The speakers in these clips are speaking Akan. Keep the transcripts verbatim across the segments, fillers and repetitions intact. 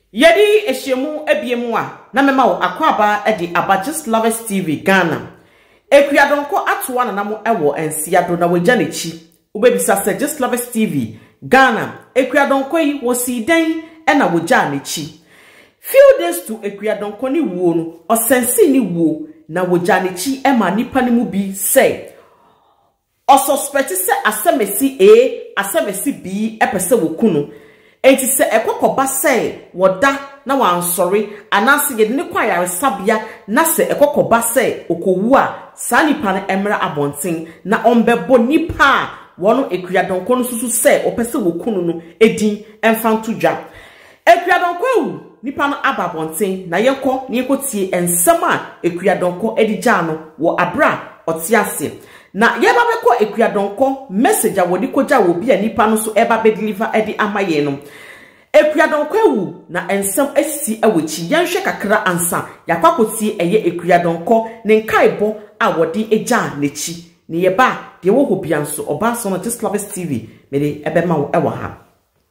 Yedi ehyemu ebiemu a na mema wo akwaba e di Aba Just Lovers T V Ghana. Akua Donkor atoa na namo ewo Ensiado na wagya nechi. Ubebisa se Just Lovers T V Ghana. Akua Donkor yi wo si dan e na wagya nechi. Few days to Akua Donkor ni wuo no, osensi ni wuo na wagya nechi e ma nipa ni mu bi say. O suspect se asemesi A, asemesi B e pese wo kunu. Enti se ekokoba se woda na wansori anase ye ne kwa yare sabia na se ekokoba se okowu a sa nipa na emra abonten na ombebo nipa wono Akua Donkor no susu se opese wo kunu no edin emfantudwa. Akua Donkor wu nipa no ababonten na yekọ na yekotie ensem a Akua Donkor edija no wo abra otiase. Na yeba beko Akua Donkor message a wodi koja wo bia nipa no so eba be deliver edi amaye no. Akua Donkor wu na ensem asisi awochi yanhwe kakra ansa yakwakotie eye Akua Donkor ne nkaibo a wodi eja nechi. Ne yeba de wo hobia nso oba so no Just Lovers T V me de ebe ma wo ewa ha.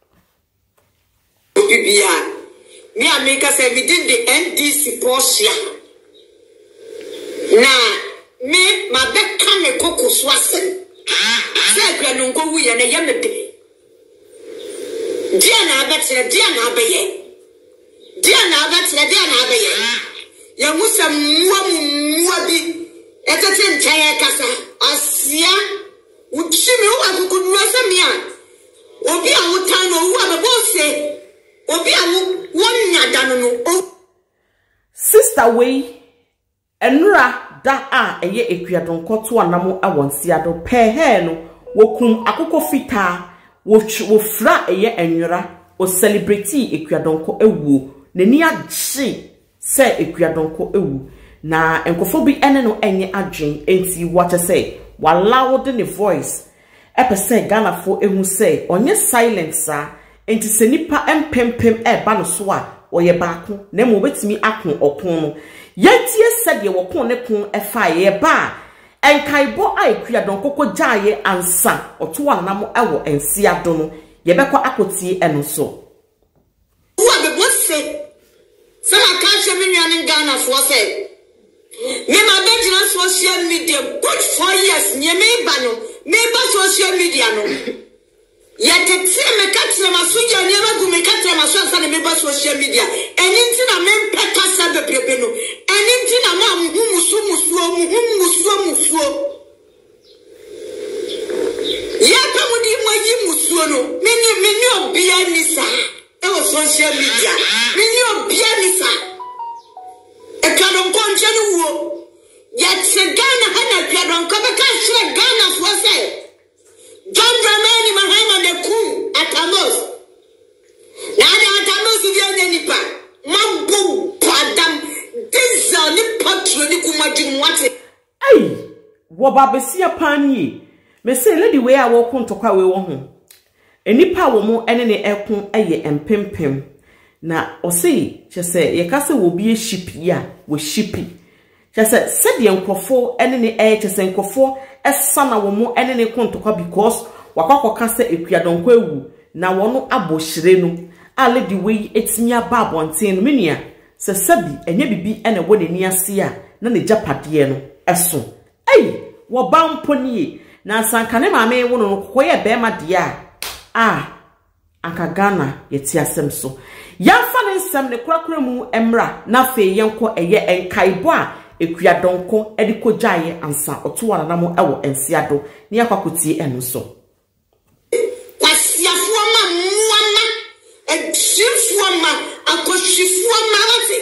Bibia me ameka say within the N D C Portia. Na me ma be kame koko swase se Akua Donkor wu ye na ye mebe dia na abetre dia na abeye dia na abetre dia na abeye ya musa muwa muwa bi etete nchaye kasa asia uchimi wa kukunwa samia obi awutan no wu abebose obi awu wonya dano no. Sister way enura da a eye Akua Donkor to anamo awonsiado pe he no wokum akoko fita wo fra eye enwura o celebrity Akua Donkor ewu neni agye se Akua Donkor ewu na enkofo bi ene no enye adwen enti what say wala de ne voice epese Ghana fo ehu say onye silence a enti se nipa empempem e ba no so a oye baako na mo betimi akon opon no yentie sede wo kon ne kon e fa ye ba enkaibo a Akua Donkor ko jaaye ansa oto anamo ewo Ensiado no yebekwa akotie eno so wo be bose sama ka che me nwan Ghana fo say me ma be na social media good four years nye me ba no me ba social media no yetete me ka tre ma so ja nye ma gu me ka tre ma so ansa me ba social media eninti na me mpeka sa bebrebe no eninti na ma musu musu musu musu ya pa mu di mo yi musu no me ni me ni obia ni sa e wo social media me ni obia ni sa Akua Donkor nche ni wo yetse Ghana hana Akua Donkor be ka hwe Ghana fo say John Dramani Mahama de ku atamos na ada atamos bi anya nipa mambo padam diesel ni patro ni kumadwin wate ai wo ba besia panie me say lady we a wo kontokwa we wo ho enipa wo mo ene ne ekon eye empempem na o say chese ye kase wo bi shipi a wo shipi chese said ye nkofo ene ne e chese nkofo esana wo mo ene ne kontokwa because wakwakoka se Akua Donkor ewu na wono abohire no a lady we etimi aba abonten no menua se sabi enye bibi ene wo ne niase a na ne japade no eso ai wo bampo nie na sankane maame wo no koye be ma de a ah anka Ghana yeti asem so yamfa ne nsem ne kurakura mu emra na fe yenko eye enkaibo a Akua Donkor ediko jaye ansa oto wana namo ewo Ensiado ni akwakotie eno so kwasiafo ma muama edifo ma akoshifo ma wate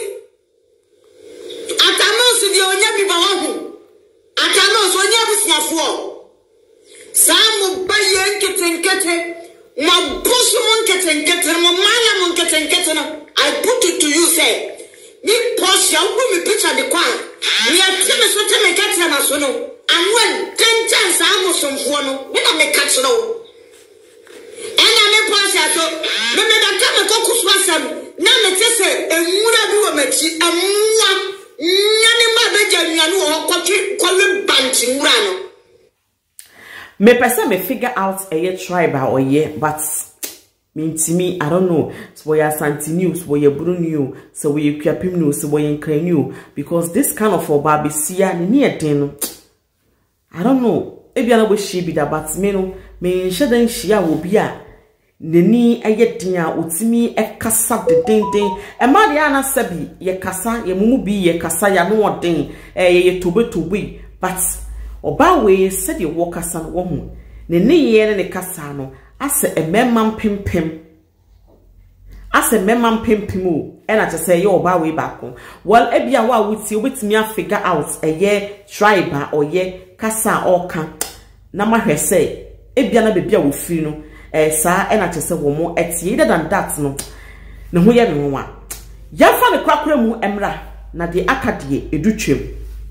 atamos di onya biba wahu atamos onya busiafo samu baye nketenkete ma bosu mon nketenkete mo mala mon nketenkete no I put it to you say me post ya wo me picture de kwa me ateme so teme katra na so no anwa tentan samu somfo no me na me katra no ena me post ya so me me da teme ko kuswasam na me tese enwura bi wo machi amwa nyane ma beja nyane wo kwatwe kwawe banti nwura no me person me figure out a tribe or ye but Mintimi, I don't know. So we are Santi News, we are Bruno, so we are Kuapim News, so we are Crane, because this kind of for Babisia near ten. I don't know. Maybe I wish she be that, but me no, me shouldn't she will be a Nini a yet dinner, utimi a cassa de ding ding, a Mariana Sabi, ye cassa, ye mubi, ye cassa, ya no ding, a ye to be to be, but Obawe said you walk as an woman. Nini ye and a cassano. As a memman pim pim. As a memman pim pimu, and I just say your way back home. Well, Ebia wa would see with me figure out a year tribe or ye casa or can. Nama her say, Ebiana bebia will fino, eh, sir, and I just say one more at either than that no. No, we have no one. Yafa the crackremu emra, na the Akadie educhim.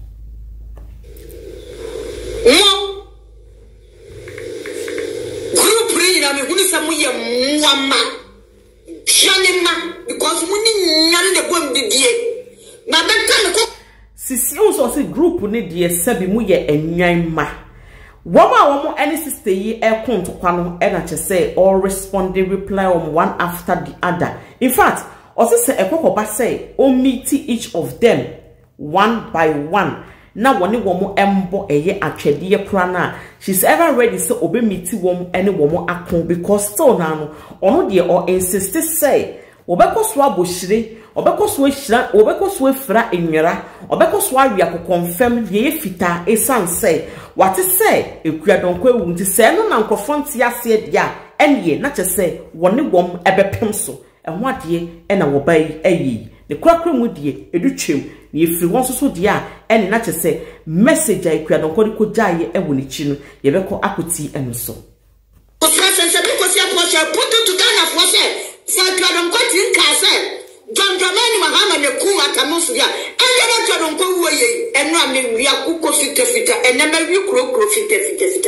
Because we need the bomb the Sisi also say group ne die sebi mu ye enwan ma. Woma womo any sister yi e kon to kwano e na che say all responding reply on one after the other. In fact, also say ekokoba say o meet each of them one by one. Na woni womo embo eye atwede ye prana. She's ever ready so obe meet wom any womo akon because still na no ono de or insist say obeko so abohire obeko so ehira obeko so efra enwera obeko so awia ko confirm ye fita esan say what say Akua Donkor ewu nti say no na nkofo nti ase dia enie na che say woni wom ebepem so ehwo ade e na wo bai ayi ne kwakra mu die edutwem ne efiri won so so dia ene na che say message Akua Donkor ko jaye ewo ni chi no ye beko akoti eno so put it to Ghana for say Akua Donkor tin ka say John Dramani Mahama ne ku atamusu ya ende na Akua Donkor wo ye enu ame wi akukọ fita fita ene ma wi kro kro fita fita fita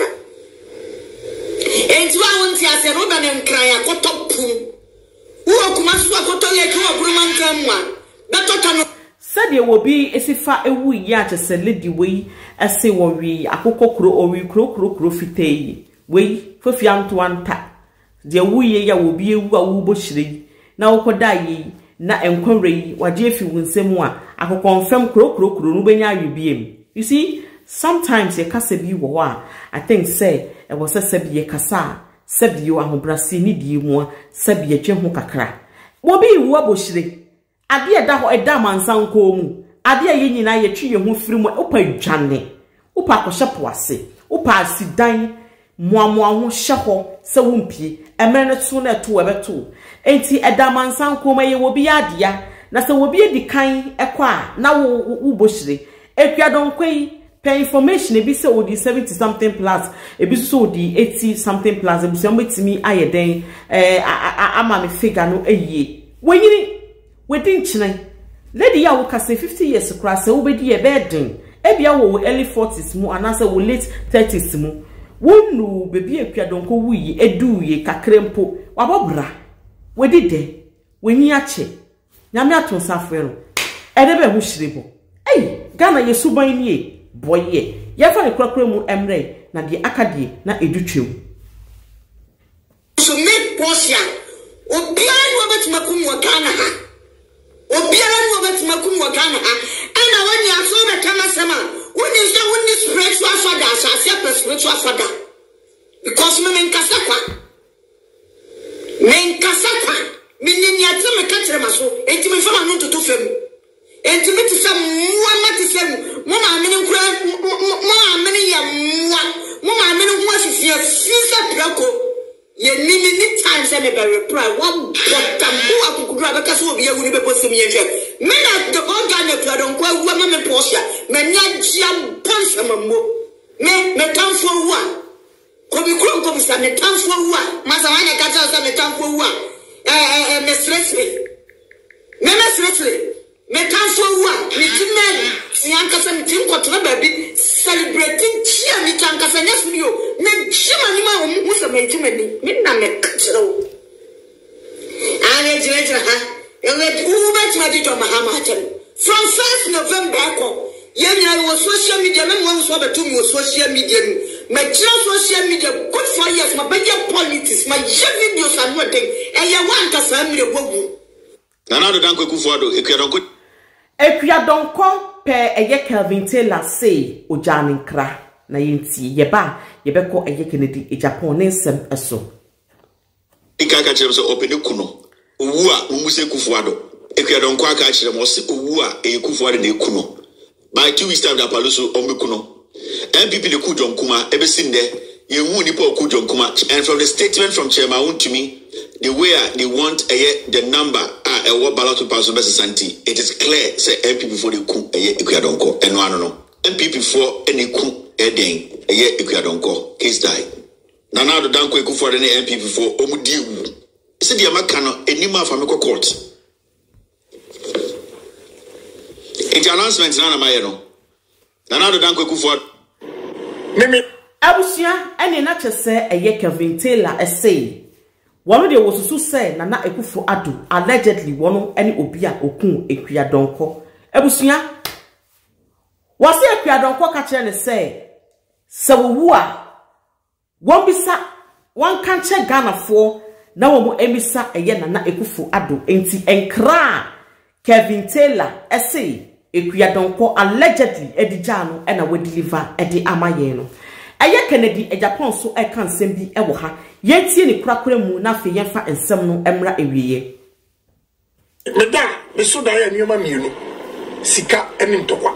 enti wa won ti ase ro ba ne nkran ya kotopu wo kuma so akoto ye ki wo buruma ntam a betota no said ye will be esifa ewu ya che se lady we ase wo wi akukọ kro o wi kro kro kro fita yi we fofianto anta de wu ye ya wo bi ewu a wo bo hire na wo koda yi na enkwere yi waje fi wunsemu a akokonfem kro kro kro no benya awibiem. You see, sometimes ye kasa bi wo a I think say e was say bi ye kasa sabi yo ahobrase ni die mu sabi ye twe ho kakra wo bi wu abohire ade e da ho e da mansanko mu ade ye nyina ye twe ye ho firi mu opa dwane opa akoshepo ase opa asidan muamua ho hye se wompie emere ne to na to webeto enti edamansanko ma ye wo bi adea na se wo bi edikan ekwa na wo bohire Akua Donkor yi pe information e bi se odi seventy something plus e bi so odi eighty something plus e bi se metimi ayeden eh ama me figure no eyie wonyini wedin chine lady ya wo ka say fifty years kra se wo be di e bedin e bia wo early forties mu anase wo late thirties mu wonu bebi Akua Donkor wuyi eduye kakrempo wabobra wedide wenyi ache nyame atonsafo no edebe hu shirebo ei Ghana yesuban nie boye yefa ne kwakra mu emre na de akadie na edutwem so me posia obiara no betima kum wo Ghana ha obiara no betima kum wo Ghana ha ana wani aso be kama sema woni se woni spiritual father asa spiritual father because me nkasa kwa me nkasa kwa me nyini ate me kakyere maso enti me fama no toto fam enti me tisa muwa matisa mo ma me nkura mo ma me ya muwa mo ma me ho asisi asisa prako ye nini ni time se me be reply one botambu akukudu abeka so obi ewu ni be posem ye hwe me na the organ Akua Donkor ewu ma me posia me nya gia pansa mammo me me tamfo wu a kobi kuro kobi sa me tamfo wu a masa wana ka tell sa me tamfo wu a eh eh me stressful me me stressful me tamfo wu a me timel si anka sa me tim kwotro ba bi celebrating chia mi tanka sa nyasu yo na chima ni ma wo so me timani me na me kachero ane jira jira ha ewe uba timadi to mahama hatem from first November ko yenya wo social media me mo so betu mo social media my social media good for years, my bigger politics, my videos and what thing, and you want to send me a book. Nana Donkor Akufo-Addo, Akua Donkor. Akua Donkor pe eye Kelvin Taylor say ojani nkra na yenti yeba yebeko eye Kennedy e Japan nsem eso. Ika ka kire so open kuno. Owu a umuse Akufo-Addo. Akua Donkor aka kire mo se owu a e Akufo-Addo na ekuno. By two weeks time da paloso omekuno. M P P de Kujon Kuma ebesinde ye wu nipa Kujon Kuma, and from the statement from Chairman to me, the way they want uh, the number uh, uh, what ballot to pass on Santi, it is clear say M P P for the coup a year Akua Donkor and no no M P P for any coup a day a year Akua Donkor case die. Nana Donkor Akufo any M P P for Omudiu. Said the Amakano anima from court. It's announcement Nana Mayeno. Nana Donkor Akufo Mimi Abusia ene na chese eye Kelvin Taylor essay. One de was so say Nana Akufo-Addo allegedly wono any obia okun Akua Donkor. Abusia was e Akua Donkor ka kire ne say se wo a won bisa wan kan che Ghana fo na wo mo emisa eye Nana Akufo-Addo enti enkra Kelvin Taylor essay Akua Donkor allegedly edijano ena we deliver edi amaye no. Eye Kennedy e Japan so e kan nsem bi e wo ha. Yentie ni kurakura mu na fe yenfa nsem no emra ewiye. Meda me so da ya nioma mienu. Sika eni ntokwa.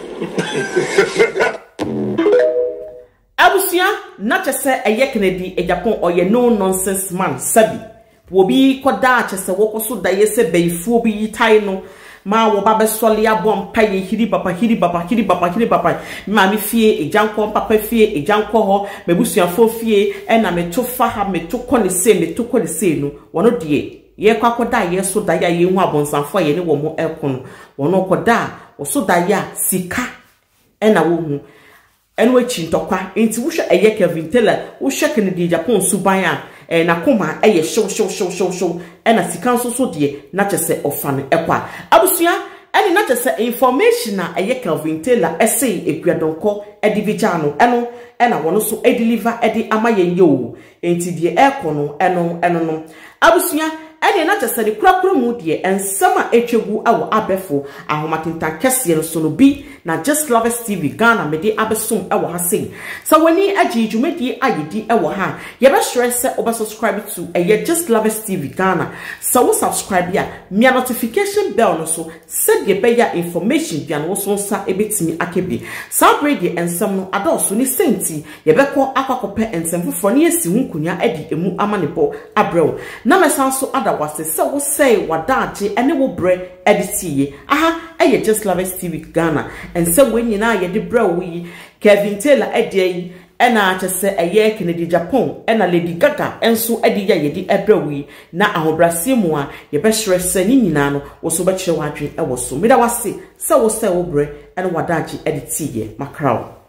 Abusia na chese eye Kennedy e Japan oye no nonsense man sabi. Wo bi koda chese wo koso da yese beifuo bi yitai no. Ma wo ba be sole abom paye hiri papa hiri papa hiri papa hiri papa ma mi fie ejanko papa fie ejanko ho mebusuafo fie e na me to fa ha me to ko ne se me to ko ne se no wono de ye kwakoda ye so da ya ye hu abonsanfo ye ne wo mo ekon wono koda wo so da ya sika e na wo hu enwe chi ntokwa enti wo hwe eye Kelvin Taylor wo hwe Kennedy Japan suban a e na koma eye show show show show show e na sika nso so de na chese ofane ekwa abusia eni na chese information na eye Kelvin Taylor essay Akua Donkor edivijano eno e na wono so e deliver e di amaye yo enti de ekono eno eno no abusia eni na chese de kurakura mu de ensama etwegu awo abefo ahomatintan kese no so no bi na Just Lovers T V Ghana me de abesom ewo ha sei so wani agi dwumedi ayedi ewo ha ye be sure se oba subscribe to eye Just Lovers T V Ghana so wo subscribe ya me notification bell no so said ye be ya information bia no so nsa ebetimi akebe so brady ensem no adoso ni senti ye be ko akwakope ensem foforo ne yesi hunkunya edi emu amanebo abrew na mesan so adawase se wo sei wadaje ene wo bre editiye aha eye Just Lovers T V Ghana and so when you na ye de bra we Kelvin Taylor edie ena chese eye Kennedy Japan ena Lady Gaga enso edi ya ye di ebra we na ahobrase mu a ye be hwere se ni nyina no wo so be kire wadwe e wo so meda wase se wo se wo bre ena wadaje editiye makraw.